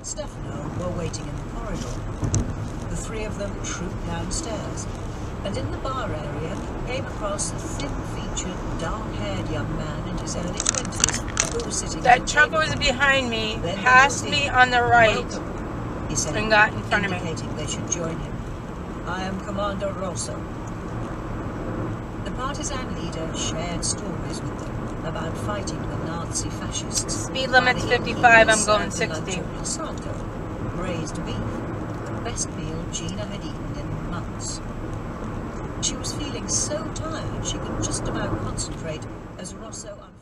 Stefano were waiting in the corridor. The three of them trooped downstairs, and in the bar area came across a thin-featured, dark-haired young man in his early 20s who was sitting. That truck was behind me, passed me on the right, he said, and got in front of me. Indicating they should join him. I am Commander Rosso. The partisan leader shared stories with them about fighting the Nazi fascists. Speed limit's 55, I'm going 60. Braised beef, the best meal Gina had eaten in months. She was feeling so tired she could just about concentrate as Rosso